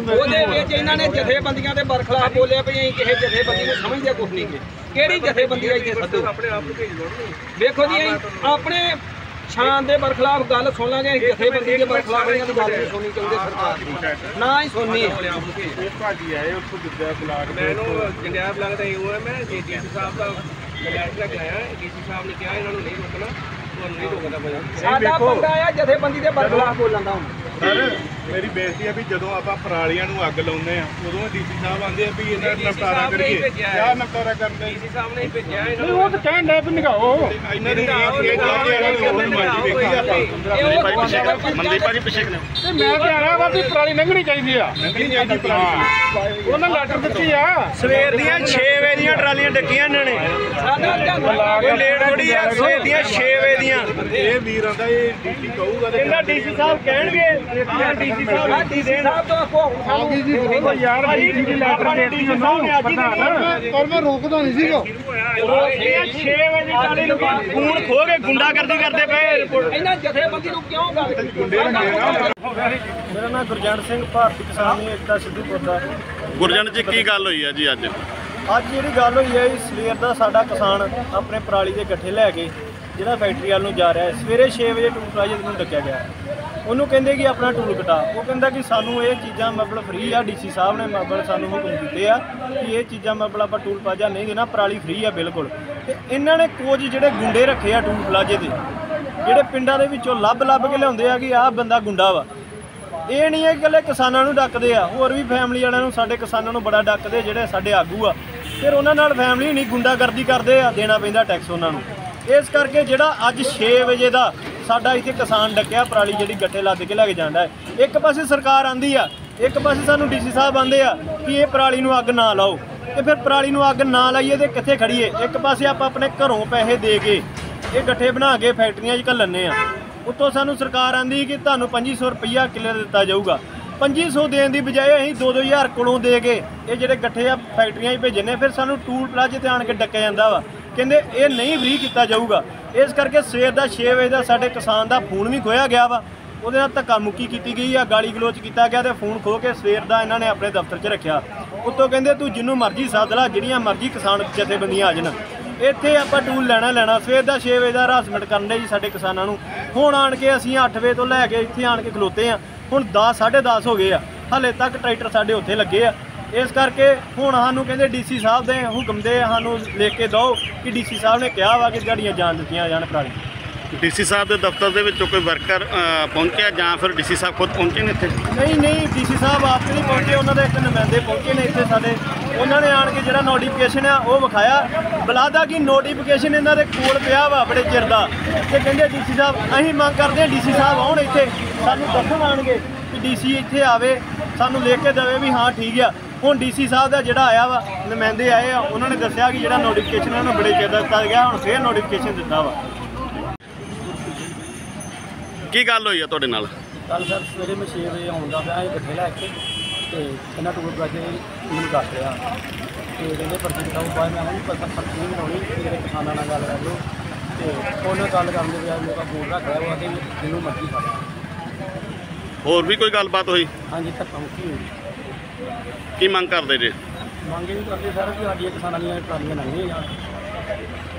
इन्हों ने जथेबंदियों के बरखलाफ बोलिया भी अं किसी जथेबंदी को समझते कुछ नहीं कि जथेबंदी इतने सदो देखो जी अपने शान के बरखलाफ गल सुन लाँगे जथेबंदी के बरखलाफ गल नहीं सुननी चाहिए सरकार की ना ही सुननी जथेबंदी के बरखलाफ बोलन का सर मेरी बेनती है भी जो आप परालियां अग लाने उदों डीसी साहब आते भी इन्हें निपटारा करिए क्या निपटारा करते डीसी साहब ने भेजा वो तो कहन दे भी निकाओ मनदीप भाजी पिछे मैं तो आया वा भी पराली लंघनी चाहिए उन्हें लैटर दित्ती आ सवेर दी 6 बजे दी ट्रालियां डकियां इन्होंने लेट थोड़ी है सवेर दी 6 बजे दी ये वीर आंदा ये डीसी कहूगा इन्ना डीसी साहब कहणगे डीसी साहब तो आखो जी यार डीसी लैटर देती और मैं रोकदा नहीं सीगा 6 बजे ट्राली नु खून खो के गुंडागर्दी करदे पे इन्हां जथेबंदी नु क्यों कर मेरा नाम गुरजंट सिंह भारती किसान एकता सिद्धूपुर दा गुरजंट जी की गल हुई है जी अज जी गल हुई है सवेर का साडा किसान अपने पराली के गट्ठे लैके जिहड़ा फैक्ट्री वाल जा रहा है सवेरे 6 बजे टूल प्लाजे नूं डकिया गया उन्होंने कहते कि अपना टूल कटा वो कहता कि सानू ये चीज़ां मतलब फ्री आ डीसी साहब ने मतलब सानू हुक्म दिते आ कि ये चीज़ां मतलब आप टूल प्लाजा नहीं देना पराली फ्री आ बिल्कुल तो इन्होंने कुछ जिहड़े गुंडे रखे आ टूल प्लाजे के जिहड़े पिंडां दे विचों लभ के लिआउंदे आ कि आह बंदा गुंडा वा ये नहीं है कि कल्ले किसानां नूं डकदे आ होर भी फैमिली वालिआं नूं साडे किसानां नूं बड़ा डकदे जिहड़े साडे आगू आ फिर उन्हां नाल फैमिली नहीं गुंडागर्दी करदे आ देना पैंदा टैक्स उन्हां नूं इस करके जिहड़ा अज 6 बजे का साडा इत्थे किसान डकिया पराली जिहड़ी गट्ठे लद के लैके जांदा है एक पासे सरकार आंदी आ एक पासे सानूं डीसी साहब आंदे आ कि ये पराली नूं अग ना लाओ ते फिर पराली नूं अग ना लाइए ते कित्थे खड़ीए एक पासे आपां अपने घरों पैसे दे के ये गट्ठे बना के फैक्ट्रियां 'च घल्लने आ उत्तों सानूं सरकार आंदी कि तुहानूं 2500 रुपया किले दिता जाऊगा 2500 देने की बजाय असीं 2-2000 कोलों दे के ये जिहड़े गट्ठे आ फैक्ट्रियां 'च भेजने फिर सानूं टूल प्लाजे ते आण के डक्या जांदा वा कहते ये नहीं फ्री किया जाऊगा इस करके सवेर का 6 बजे का साडे किसान का फोन भी खोया गया वा उहदे नाल धक्का मुक्की की गई है गाली गलोच किया गया तो फोन खो के सवेर का इन्होंने अपने दफ्तर च रखा उत्तों कहते तू जिन्हों मर्जी सद ला जिहड़ियां मर्जी किसान जथेबंदियां आ जाण इत्थे आपां टूल लेना सवेर का 6 बजे का हरासमेंट करन जी साडे किसानां नूं हुण आण के असीं 8 बजे तो लैके इत्थे आण के खलोते हैं हुण 10 साढ़े 10 हो गए आ हाले तक ट्रैक्टर साडे उत्थे लगे आ इस करके हुण सानूं कहंदे डीसी साहब दे हुक्म दे सानूं लिख के दो कि डीसी साहब ने कहा वा कि दिहाड़ियां जान दित्तियां जाण पराली डीसी साहब के दफ्तर के विच कोई वर्कर पहुंचे जां फिर डीसी साहब खुद पहुंचे ने इत्थे नहीं डीसी साहब आप नहीं पहुंचे उन्होंने एक नुमाइंदे पहुंचे ने इत्थे साडे उन्होंने आण के जिहड़ा नोटिफिकेशन आ वो विखाया बलादा कि नोटिफिकेशन इन्हां दे कोल पिया वा बड़े चिर दा ते कहंदे डीसी साहब असीं मंग करदे हां डीसी साहब आउण इत्थे सानूं दस्सण आणगे कि डीसी इत्थे आवे सानूं लिख के देवे भी हाँ ठीक आ हुण डीसी साहब का जिहड़ा आया वा नुमाइंदे आए आ उन्होंने दस्सिया कि जिहड़ा नोटिफिकेशन उन्होंने बड़े चिर दा दित्ता गया हुण फिर नोटिफिकेशन दित्ता वा की गल हुई है तुहाडे नाल कल सर सवेरे मैं 6 बजे आउंदा पिया गट्ठे लैके तो इन्हां टूल प्लाजे मैनूं दस रहा तो कहते पर्ची कटाओ बाद मैं पर्ची नहीं बनाउणी मेरे किसानां नाल गल कर लो तो उन्हें गल करन दे बजाय मेरा फोन रख लिया वो कि जिन्हों मर्जी कर होर भी कोई गलबात हुई हाँ जी धक्का मुक्की हुई की मंग करदे जे मंग नहीं करते सर कि साडियां किसानां दीयां परालियां लंघीआं जाण